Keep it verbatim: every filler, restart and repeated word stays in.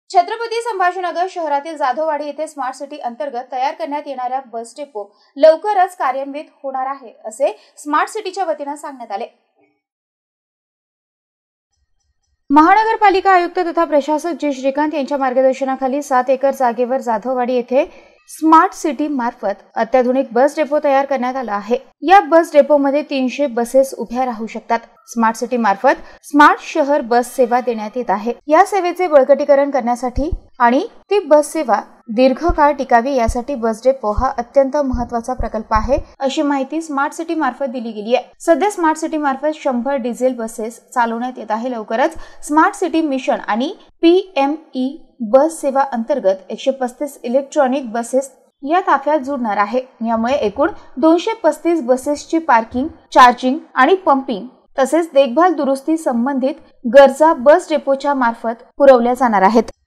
छत्रपती संभाजीनगर शहरातील जाधववाडी येथे smart city अंतर्गत तयार करण्यात येणाऱ्या बस डेपो लवकरच कार्यान्वित होणार आहे, असे स्मार्ट सिटीच्या वतीने सांगण्यात आले। महानगरपालिका आयुक्त तथा प्रशासक जी श्रीकांत यांच्या मार्गदर्शनाखाली सात एकर जागेवर जाधववाडी येथे स्मार्ट सिटी मार्फत अत्याधुनिक बस डेपो तयार करण्यात आला आहे। या बस डेपोमध्ये तीनशे बसेस उभ्या राहू शकतात। स्मार्ट सिटी मार्फत स्मार्ट शहर बस सेवा देण्यात येत आहे। या सेवेचे बळकटीकरण करण्यासाठी आणि ती बस सेवा दीर्घकाळ टिकावी यासाठी बस डेपो हा अत्यंत महत्त्वाचा प्रकल्प आहे, अशी माहिती स्मार्ट सिटी मार्फत दिली गेली आहे। सध्या स्मार्ट सिटी मार्फत शंभर डिझेल बसेस चालवण्यात येत आहे। लवकरच स्मार्ट सिटी मिशन आणि पी एम ई बस सेवा अंतर्गत एकशे पस्तीस इलेक्ट्रॉनिक बसेस या ताफ्यात जुळणार आहे। यामुळे एकूण दोनशे पस्तीस बसेसची पार्किंग, चार्जिंग आणि पंपिंग तसेच देखभाल दुरुस्ती संबंधित गरजा बस डेपोच्या मार्फत पुरवल्या जाणार आहेत।